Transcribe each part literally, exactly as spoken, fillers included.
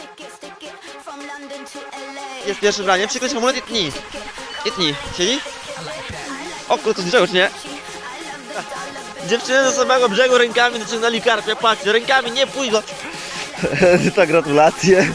Jest pierwsze branie, przykryć hamulec i tnij. I tnij. Siedzi? O kurczę, z czy nie? Dziewczyny do samego brzegu rękami naciągnęli karpia, patrzcie, rękami, nie pójdź go. To gratulacje.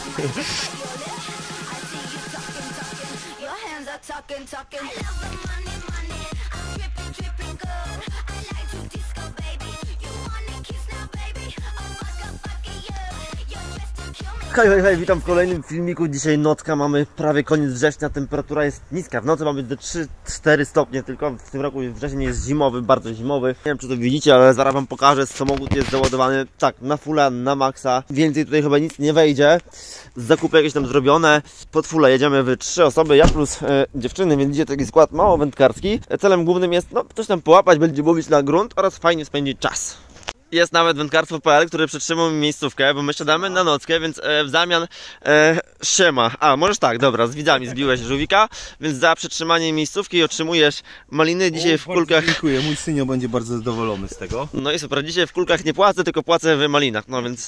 Hej, hej, hej, witam w kolejnym filmiku. Dzisiaj nocka, mamy prawie koniec września, temperatura jest niska. W nocy mamy do trzy cztery stopnie, tylko w tym roku wrzesień jest zimowy, bardzo zimowy. Nie wiem, czy to widzicie, ale zaraz wam pokażę. Samochód jest załadowany tak, na fulla, na maksa. Więcej tutaj chyba nic nie wejdzie. Zakupy jakieś tam zrobione. Pod fulla jedziemy w trzy osoby, ja plus e, dziewczyny, więc idzie taki skład mało wędkarski. Celem głównym jest, no, coś tam połapać, będzie łowić na grunt oraz fajnie spędzić czas. Jest nawet wędkarstwo kropka p l, który przytrzymał mi miejscówkę, bo my siadamy na nockę, więc e, w zamian e, siema. A, możesz tak, dobra, z widzami zbiłeś żółwika, więc za przytrzymanie miejscówki otrzymujesz maliny. Dzisiaj o, w kulkach... Dziękuję, mój synio będzie bardzo zadowolony z tego. No i super, dzisiaj w kulkach nie płacę, tylko płacę w malinach, no więc...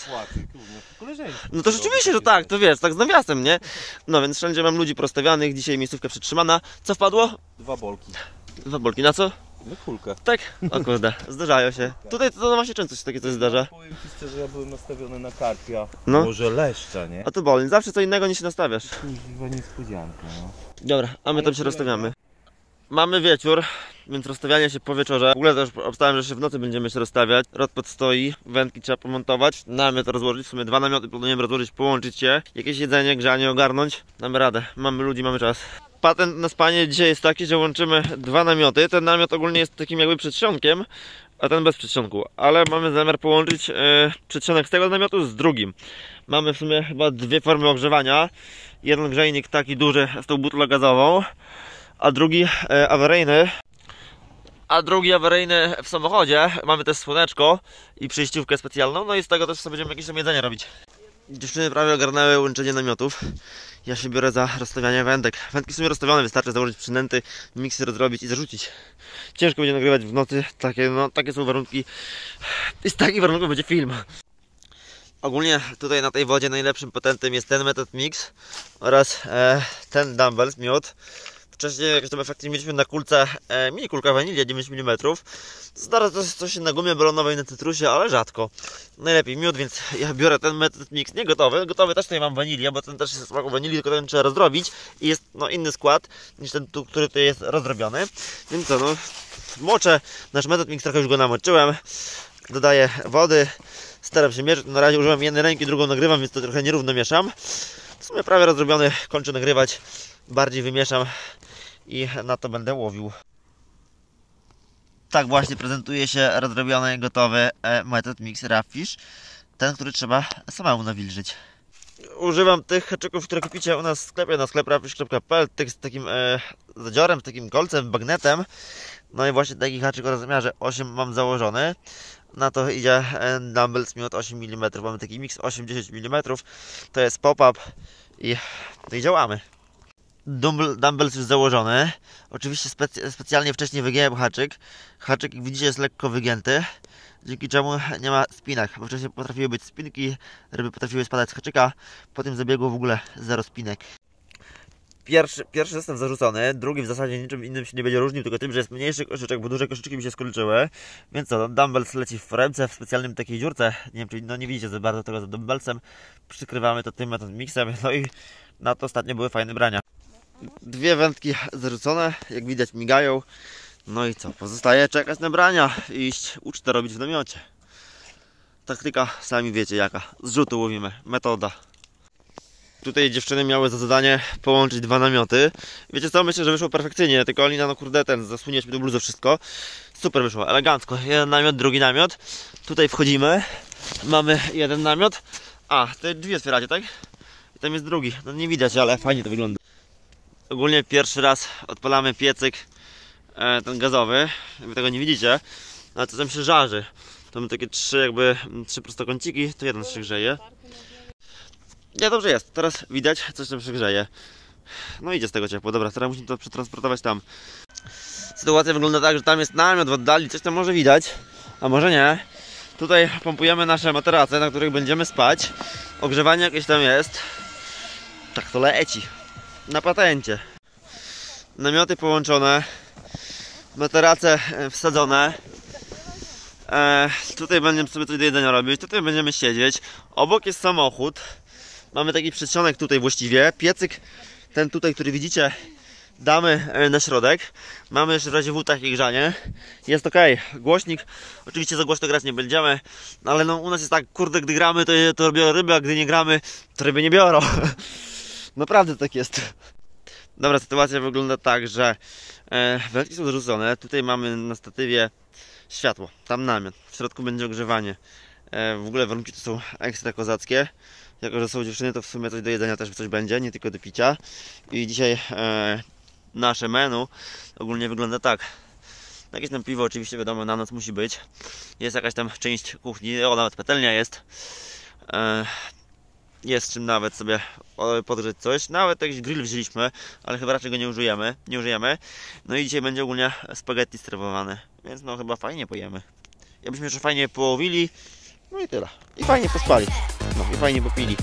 No to rzeczywiście, że tak, to wiesz, tak z nawiasem, nie? No więc wszędzie mam ludzi prostawianych, dzisiaj miejscówka przytrzymana. Co wpadło? Dwa bolki. Dwa bolki, na co? Na kulkę. Tak? O kurde, zdarzają się. Tutaj to, to właśnie często się takie coś zdarza. Ja powiem ci szczerze, ja byłem nastawiony na karpia. No. Może leszcza, nie? A to bolin, zawsze co innego niż się nastawiasz. Chyba niespodzianka, no. Dobra, a my tam się rozstawiamy. Mamy wieczór, więc rozstawianie się po wieczorze. W ogóle też obstałem, że się w nocy będziemy się rozstawiać. Rodpad stoi, wędki trzeba pomontować, namiot rozłożyć, w sumie dwa namioty planujemy rozłożyć, połączyć je. Jakieś jedzenie, grzanie ogarnąć. Damy radę, mamy ludzi, mamy czas. Patent na spanie dzisiaj jest taki, że łączymy dwa namioty. Ten namiot ogólnie jest takim jakby przedsionkiem, a ten bez przedsionku. Ale mamy zamiar połączyć e, przedsionek z tego namiotu z drugim. Mamy w sumie chyba dwie formy ogrzewania. Jeden grzejnik taki duży z tą butlą gazową, a drugi e, awaryjny. A drugi awaryjny w samochodzie. Mamy też słoneczko i przejściówkę specjalną. No i z tego też sobie będziemy jakieś tam jedzenie robić. Dziewczyny prawie ogarnęły łączenie namiotów. Ja się biorę za rozstawianie wędek. Wędki są rozstawione, wystarczy założyć przynęty, miksy rozrobić i zarzucić. Ciężko będzie nagrywać w nocy, takie, no, takie są warunki. I z takich warunków będzie film. Ogólnie tutaj na tej wodzie najlepszym potentem jest ten Method Mix oraz e, ten dumbbells, miód. Wcześniej jakieś tam efekty mieliśmy na kulce, e, mini kulka wanilia dziewięć milimetrów. Zaraz to jest coś na gumie balonowej, na cytrusie, ale rzadko. Najlepiej miód, więc ja biorę ten Method Mix, nie gotowy. Gotowy też tutaj mam wanilia, bo ten też jest smaku wanilii, tylko ten trzeba rozdrobić. I jest no, inny skład niż ten, tu, który tutaj jest rozdrobiony. Więc co, no, moczę nasz Method Mix, trochę już go namoczyłem. Dodaję wody, staram się mierzyć. Na razie używam jednej ręki, drugą nagrywam, więc to trochę nierówno mieszam. W sumie prawie rozrobiony, kończę nagrywać. Bardziej wymieszam i na to będę łowił. Tak właśnie prezentuje się rozrobiony, gotowy Method Mix Rough-Fish. Ten, który trzeba samemu nawilżyć. Używam tych haczyków, które kupicie u nas w sklepie, na sklep rough fish kropka p l. Tych z takim e, zadziorem, z takim kolcem, bagnetem. No i właśnie taki haczyk o rozmiarze osiem mam założony. Na to idzie dumbbells miód osiem milimetrów. Mamy taki mix osiem dziesięć milimetrów. To jest pop-up i, i działamy. Dumbbells już założony. Oczywiście specy specjalnie wcześniej wygięłem haczyk. Haczyk, jak widzicie, jest lekko wygięty, dzięki czemu nie ma spinek, bo wcześniej potrafiły być spinki, ryby potrafiły spadać z haczyka. Po tym zabiegu w ogóle zero spinek. Pierwszy, pierwszy zestaw zarzucony, drugi w zasadzie niczym innym się nie będzie różnił, tylko tym, że jest mniejszy koszyczek, bo duże koszyczki mi się skończyły. Więc co, dumbbells leci w foremce, w specjalnym takiej dziurce. Nie wiem, czy no nie widzicie za bardzo tego za dumbbellsem. Przykrywamy to tym Method Mixem, no i na to ostatnio były fajne brania. Dwie wędki zarzucone, jak widać migają. No i co, pozostaje czekać na brania i iść ucztę robić w namiocie. Taktyka, sami wiecie jaka, z rzutu łowimy, metoda. Tutaj dziewczyny miały za zadanie połączyć dwa namioty. Wiecie co, myślę, że wyszło perfekcyjnie, tylko Alina, no kurde, ten, zasłoniłeś mi tą bluzę, wszystko. Super wyszło, elegancko, jeden namiot, drugi namiot. Tutaj wchodzimy, mamy jeden namiot. A, te drzwi otwieracie, tak? I tam jest drugi, no nie widać, ale fajnie to wygląda. Ogólnie pierwszy raz odpalamy piecyk e, ten gazowy, wy tego nie widzicie, ale to tam się żarzy. To mamy takie trzy jakby, trzy prostokąciki, to jeden się grzeje. Nie, dobrze jest, teraz widać, coś tam się grzeje. No idzie z tego ciepło, dobra, teraz musimy to przetransportować tam. Sytuacja wygląda tak, że tam jest namiot w oddali, coś tam może widać, a może nie. Tutaj pompujemy nasze materace, na których będziemy spać. Ogrzewanie jakieś tam jest. Tak to leci. Na patencie. Namioty połączone. Materace wsadzone. E, tutaj będziemy sobie coś do jedzenia robić. Tutaj będziemy siedzieć. Obok jest samochód. Mamy taki przedsionek tutaj właściwie. Piecyk ten tutaj, który widzicie, damy na środek. Mamy jeszcze w razie w takie grzanie. Jest ok. Głośnik. Oczywiście za głośno grać nie będziemy. Ale no u nas jest tak, kurde, gdy gramy to, to biorą ryby, a gdy nie gramy to ryby nie biorą. Naprawdę tak jest. Dobra, sytuacja wygląda tak, że e, wędki są zrzucone. Tutaj mamy na statywie światło. Tam namiot. W środku będzie ogrzewanie. E, w ogóle warunki to są ekstra kozackie. Jako że są dziewczyny, to w sumie coś do jedzenia też coś będzie, nie tylko do picia. I dzisiaj e, nasze menu ogólnie wygląda tak. Jakieś tam piwo oczywiście wiadomo na noc musi być. Jest jakaś tam część kuchni, o nawet patelnia jest. E, jest czym nawet sobie podgrzeć coś. Nawet jakiś grill wzięliśmy, ale chyba raczej go nie użyjemy. Nie użyjemy. No i dzisiaj będzie ogólnie spaghetti serwowane. Więc no chyba fajnie pojemy. Jakbyśmy jeszcze fajnie połowili. No i tyle. I fajnie pospali. No i fajnie popili.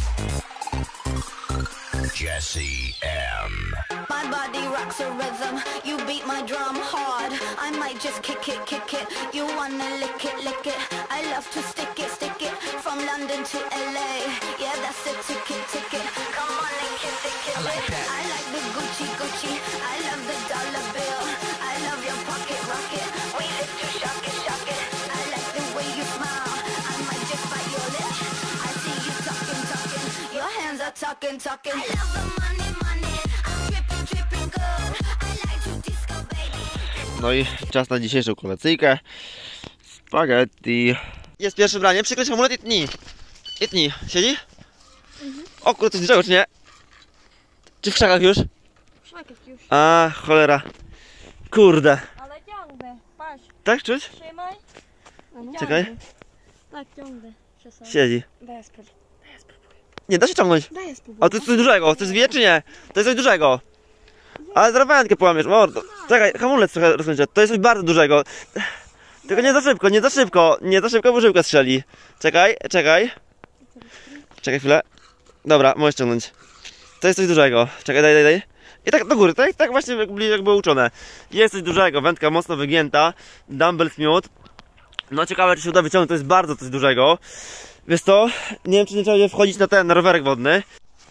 Jesse M. My body rocks a rhythm. You beat my drum hard. I might just kick it, kick it. You wanna lick it, lick it. I love to stick it, stick it. From London to L A. Yeah, that's the ticket, ticket. Come on and kiss it, kiss it. I like that. I like the Gucci, Gucci. I love the dollar bill. I love your pocket rocket. We live to shock it, shock it. I like the way you smile. I might just bite your lip. I see you talking, talking. Your hands are talking, talking. I love the money, money. I'm dripping, dripping good. I like to disco, baby. No i czas na dzisiejszą kolacyjkę. Spaghetti. Jest pierwsze branie. Przykryć hamulec i tnij. I tnij. Siedzi? Mhm. O kurde, coś dużego czy nie? Czy w krzakach już? W krzakach już. A, cholera. Kurde. Ale ciągnę, patrz. Tak czuć? Trzymaj. No, Czekaj. ciągnę. Tak, ciągnę. Czasami. Siedzi. Daj spróbuj. Daj spróbuj. Nie, da się ciągnąć. Daj spróbuj. A to jest coś dużego. To jest wie czy nie? To jest coś dużego. Ale zaraz wędkę połamiesz. Mordo. Czekaj, hamulec trochę rozkręcę. To jest coś bardzo dużego. Tylko nie za szybko, nie za szybko. Nie za szybko, bo żyłka strzeli. Czekaj, czekaj. Czekaj chwilę. Dobra, możesz ciągnąć. To jest coś dużego. Czekaj, daj, daj, daj. I tak do góry, tak, tak właśnie jak byli- jak było uczone. Jest coś dużego, wędka mocno wygięta. Dumbbell miód. No ciekawe, czy się uda wyciągnąć, to jest bardzo coś dużego. Wiesz co, nie wiem, czy nie trzeba będzie wchodzić na ten, na rowerek wodny.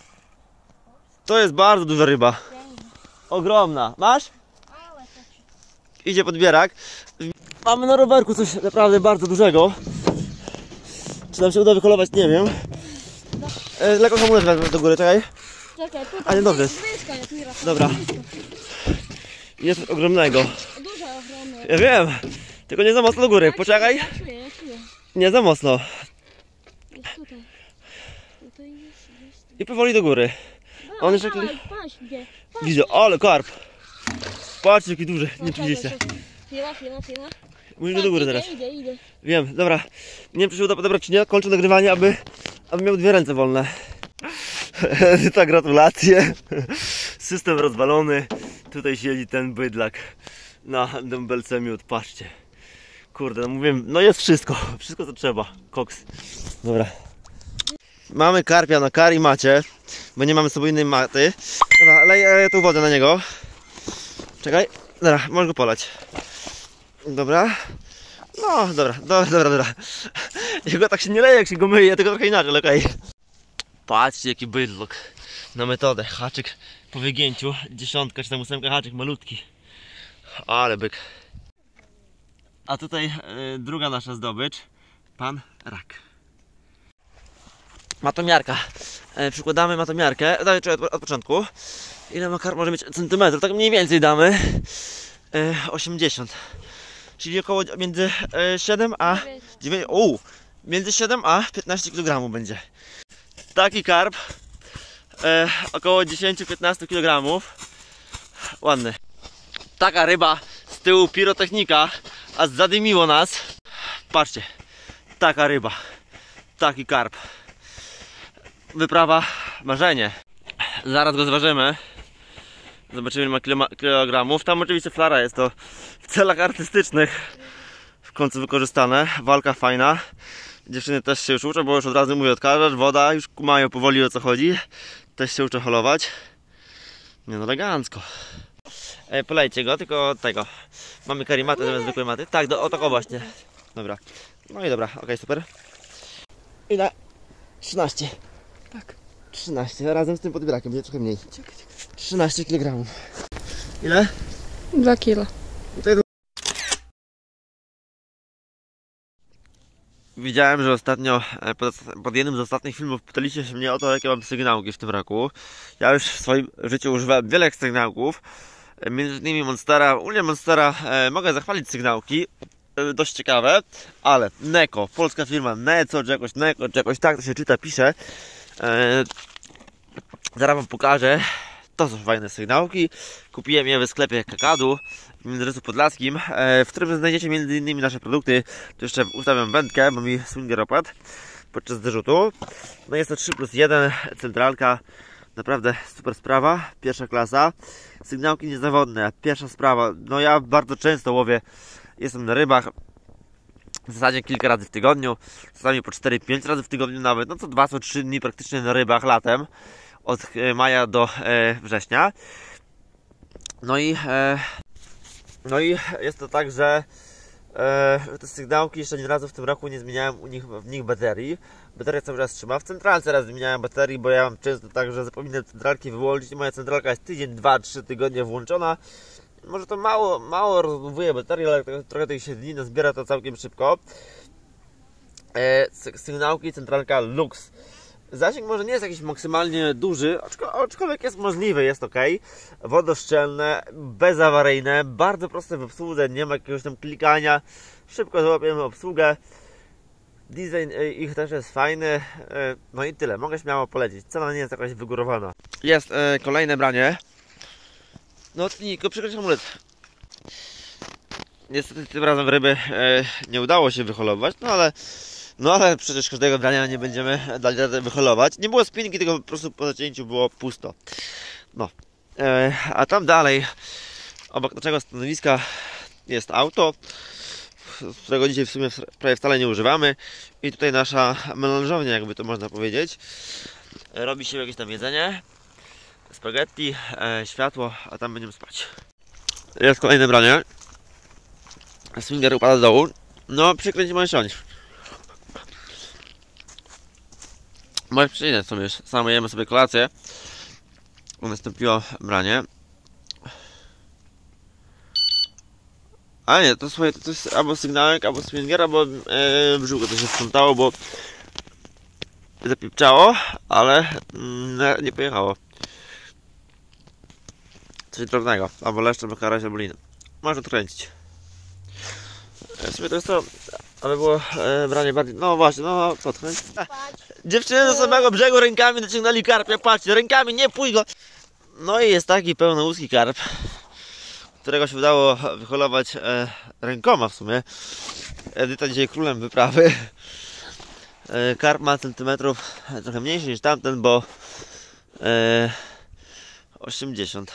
To jest bardzo duża ryba. Ogromna. Masz? Ale to ci... Idzie podbierak. Mamy na rowerku coś naprawdę bardzo dużego. Czy nam się uda wyholować, nie wiem. E, lekko hamulec wezmę do góry, czekaj. Czekaj, tutaj. A nie, dobrze. Wyska, ja tu nie raz- Dobra. Jest coś ogromnego. Duże, ogromne. Ja wiem. Tylko nie za mocno do góry, poczekaj. Ja czuję, ja czuję. Nie za mocno. Jest tutaj. Tutaj jest, jest. I powoli do góry. A, On jeszcze dawaj, kiedyś- patrz gdzie. Patrz. Widzę, ale karp. Patrzcie jaki duży, nie Czekaj, widzicie. czekaj. Chwila, chwila, chwila. Musisz go do góry teraz. Idę, idę, idę. Wiem, dobra. Nie wiem czy się uda podebrać czy nie, kończę nagrywanie, aby, aby miał dwie ręce wolne. Tak, gratulacje. System rozwalony. Tutaj siedzi ten bydlak na dumbbellce miód, patrzcie. Kurde, no mówiłem, no jest wszystko. Wszystko co trzeba. Koks. Dobra. Mamy karpia na kar i macie, bo nie mamy z sobą innej maty. Dobra, leję tą wodę na niego. Czekaj. Dobra, możesz go polać. Dobra. No, dobra, dobra, dobra, dobra. Jego tak się nie leje, jak się go myje, tylko trochę inaczej, ale okej. Patrzcie, jaki bydlok. Na metodę. Haczyk po wygięciu. Dziesiątka czy tam ósemka, haczyk malutki. Ale byk. A tutaj y, druga nasza zdobycz. Pan rak. Matomiarka. E, przykładamy matomiarkę. Daj, czekaj, od, od początku. Ile ma karp może mieć centymetrów? Tak mniej więcej damy. E, osiemdziesiąt. Czyli około między e, siedem a dziewięć. O, między siedem a piętnaście kilogramów będzie. Taki karp. E, około dziesięć do piętnastu kilogramów. Ładny. Taka ryba z tyłu pirotechnika, a zadymiło nas. Patrzcie. Taka ryba. Taki karp. Wyprawa marzenie. Zaraz go zważymy. Zobaczymy ile ma kilogramów. Tam oczywiście flara jest to w celach artystycznych. w końcu wykorzystane. Walka fajna. Dziewczyny też się już uczą, bo już od razu mówię odkażać, woda, już mają powoli o co chodzi. Też się uczą holować. Nie no, elegancko. E, polejcie go, tylko tego. Mamy karimatę zamiast zwykłej maty. Tak, do, o tak o właśnie. Dobra. No i dobra, okej, okay, super. Ile? trzynaście. Tak. trzynaście, razem z tym podbrakiem, nie trochę mniej. trzynaście kilogramów. Ile? Dwa kilo. Widziałem, że ostatnio pod, pod jednym z ostatnich filmów pytaliście się mnie o to, jakie mam sygnałki w tym roku. Ja już w swoim życiu używałem wiele sygnałków, między innymi Monstera. U mnie Monstera e, mogę zachwalić sygnałki, e, dość ciekawe, ale Neko, polska firma Neco, czy jakoś Neko, czy jakoś tak to się czyta, pisze. E, zaraz wam pokażę. To są fajne sygnałki. Kupiłem je w sklepie Kakadu w adresu podlaskim, w którym znajdziecie między innymi nasze produkty. Tu jeszcze ustawiam wędkę, bo mi swinger opadł podczas zrzutu. No jest to trzy plus jeden, centralka. Naprawdę super sprawa, pierwsza klasa. Sygnałki niezawodne, pierwsza sprawa. No ja bardzo często łowię, jestem na rybach. W zasadzie kilka razy w tygodniu, czasami po cztery pięć razy w tygodniu nawet. No co dwa trzy dni praktycznie na rybach latem. Od maja do e, września. No i e, no i jest to tak, że e, te sygnałki jeszcze nie razu w tym roku nie zmieniałem u nich, w nich baterii. Bateria cały czas trzyma. W centralce raz zmieniałem baterii, bo ja mam często tak, że zapominam centralki wyłączyć. Moja centralka jest tydzień, dwa, trzy tygodnie włączona. Może to mało, mało rozładowuje baterię, ale trochę tych się dni zbiera to całkiem szybko. E, sygnałki, centralka Lux. Zasięg może nie jest jakiś maksymalnie duży, aczkolwiek jest możliwy, jest ok. Wodoszczelne, bezawaryjne, bardzo proste w obsłudze, nie ma jakiegoś tam klikania. Szybko złapiemy obsługę. Design ich też jest fajny. No i tyle, mogę śmiało polecić. Cena nie jest jakaś wygórowana. Jest e, kolejne branie. No tylko przykryć amulet. Niestety tym razem ryby e, nie udało się wyholować, no ale No ale przecież każdego brania nie będziemy dali radę wyholować. Nie było spinki, tylko po prostu po zacięciu było pusto. No. E, a tam dalej, obok naszego stanowiska jest auto, którego dzisiaj w sumie prawie wcale nie używamy. I tutaj nasza melanżownia, jakby to można powiedzieć. Robi się jakieś tam jedzenie, spaghetti, e, światło, a tam będziemy spać. Jest kolejne branie. Swinger upada z dołu. No, przykręć możesz siąść. Moje przyczyny są już, same jemy sobie kolację. Nastąpiło branie. A nie, to swoje, to jest albo sygnałek, albo swinger, albo e, brzuchu to się sprzątało, bo zapipczało, ale mm, nie pojechało. Coś drobnego, albo leszcz, albo karaś, albo liny. Można odkręcić. W sumie to jest to, ale było e, branie bardziej, no właśnie, no podkręć. Dziewczyny do samego brzegu rękami naciągnęli karpia, patrzcie, rękami, nie pójdź go. No i jest taki pełnołuski karp, którego się udało wyholować e, rękoma w sumie. Edyta dzisiaj królem wyprawy. E, karp ma centymetrów trochę mniejszy niż tamten, bo e, osiemdziesiąt.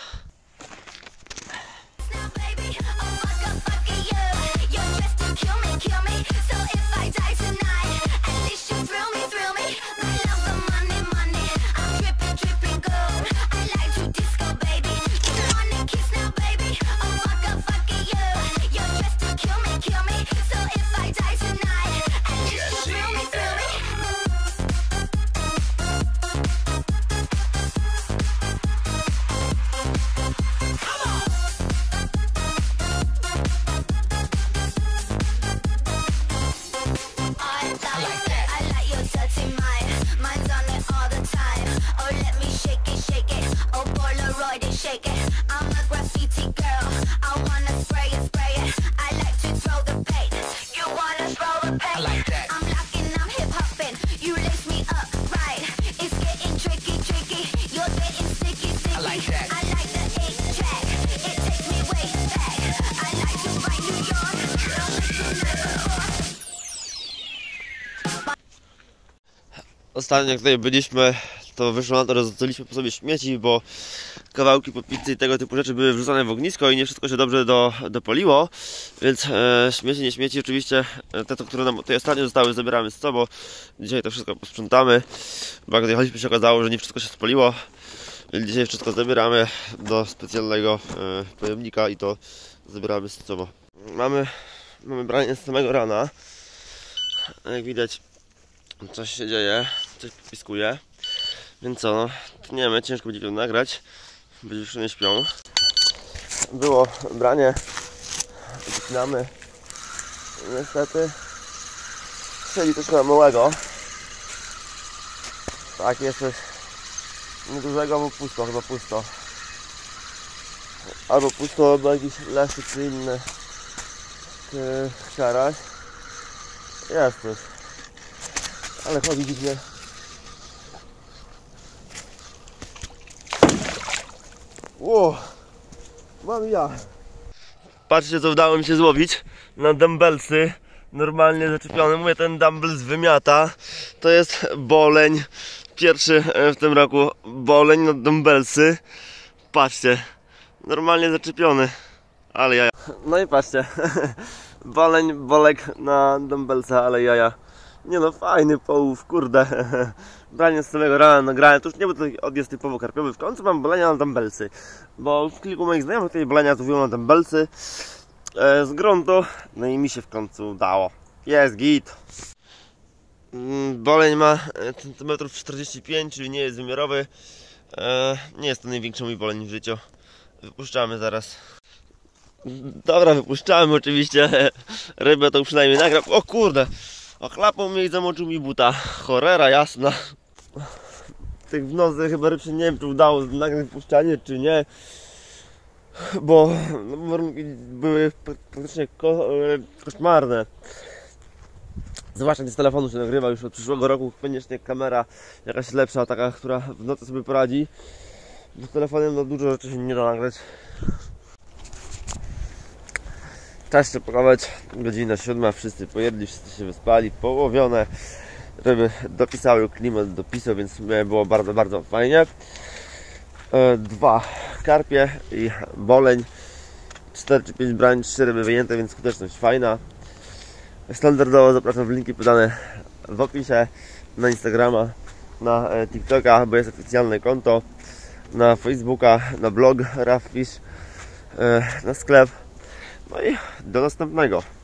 Ostatnio jak tutaj byliśmy, to wyszło na to, że zostawiliśmy po sobie śmieci, bo kawałki po pizzy i tego typu rzeczy były wrzucane w ognisko i nie wszystko się dobrze do, dopoliło, więc e, śmieci, nie śmieci, oczywiście te, to, które nam tutaj ostatnio zostały, zabieramy z sobą. Dzisiaj to wszystko posprzątamy, bo gdy jechaliśmy, się okazało, że nie wszystko się spoliło, więc dzisiaj wszystko zabieramy do specjalnego e, pojemnika i to zabieramy z sobą. Mamy, mamy branie z samego rana, jak widać coś się dzieje, coś piskuje. Więc co, no, tniemy, ciężko będzie to nagrać, bo dziewczyny śpią. Było branie, wycinamy. Niestety strzeli coś na małego. Tak, jest coś niedużego, albo pusto, chyba pusto. Albo pusto, albo jakiś lesy czy inny szaraś. Jest coś. Ale chodzi dziwnie. Ło, mam ja. Patrzcie, co udało mi się złowić na dumbbellsy. Normalnie zaczepiony. Mówię, ten dumbbells wymiata. To jest boleń. Pierwszy w tym roku boleń na dumbbellsy. Patrzcie. Normalnie zaczepiony. Ale jaja. No i patrzcie. Boleń, bolek na dumbbellsa, ale jaja. Nie no, fajny połów, kurde. Branie z samego rana nagrałem. To już nie był to odjazd typowo karpiowy. W końcu mam bolenia na dumbbellsy. Bo w kilku moich znajomych tutaj bolenia złowiło na dumbbellsy e, z gruntu. No i mi się w końcu udało. Jest git. Boleń ma centymetrów czterdzieści pięć, czyli nie jest wymiarowy. e, Nie jest to największy mój boleń w życiu. Wypuszczamy zaraz. Dobra, wypuszczamy oczywiście. Rybę to przynajmniej nagram. O kurde! Ochlapał mnie i zamoczył mi buta. Cholera jasna. Tych w nocy chyba ryb się nie wiem, czy udało nagrać wypuszczanie, czy nie. Bo no, warunki były praktycznie ko koszmarne. Zwłaszcza gdy z telefonu się nagrywa już od przyszłego roku. Koniecznie kamera jakaś lepsza, taka, która w nocy sobie poradzi. Z telefonem no, dużo rzeczy się nie da nagrać. Czas się pakować, godzina siódma, wszyscy pojedli, wszyscy się wyspali, połowione. Ryby dopisały, klimat dopisał, więc było bardzo, bardzo fajnie. Dwa karpie i boleń. Cztery czy pięć brań, trzy ryby wyjęte, więc skuteczność fajna. Standardowo zapraszam w linki podane w opisie, na Instagrama, na TikToka, bo jest oficjalne konto, na Facebooka, na blog Rafffish, na sklep. No i do następnego.